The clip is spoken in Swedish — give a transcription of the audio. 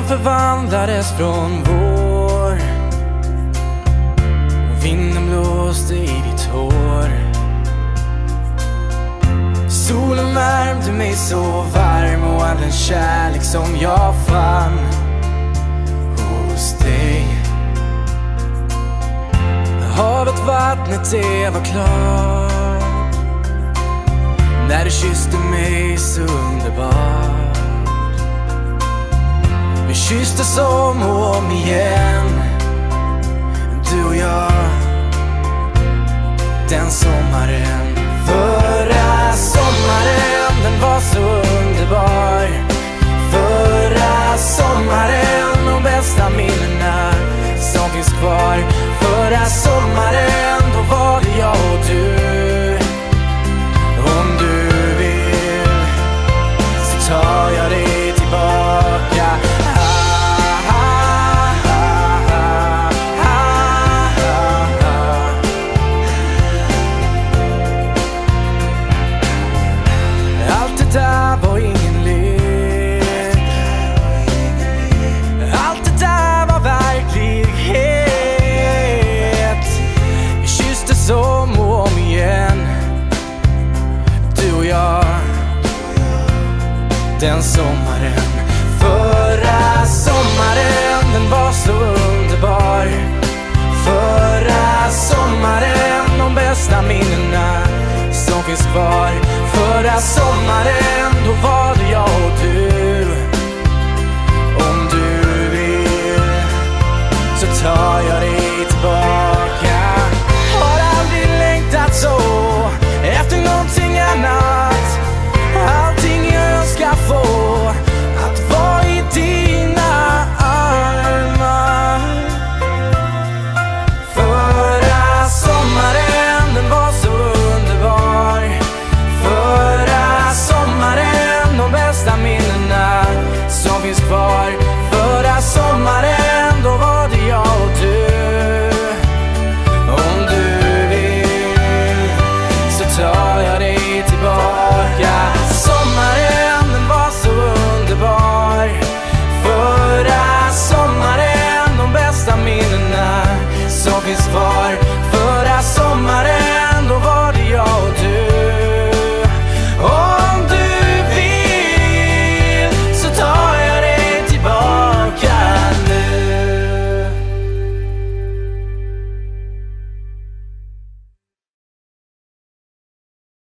förvandlades från vår och vinden blåste i ditt hår. Solen värmde mig så varm och all den kärlek som jag fann hos dig. Havet, vattnet, det var klart när du kysste mig så underbart. Vi kysstes om och om igen, du och jag, den sommaren. Förra sommaren, den var så underbar. Förra sommaren, de bästa minnena som finns kvar. Förra sommaren, då var det jag och du. Om du vill så tar jag dig tillbaka. Allt det där var ingen lek. Allt det där var verklighet. Vi kysstes om och om igen, du och jag, den sommaren.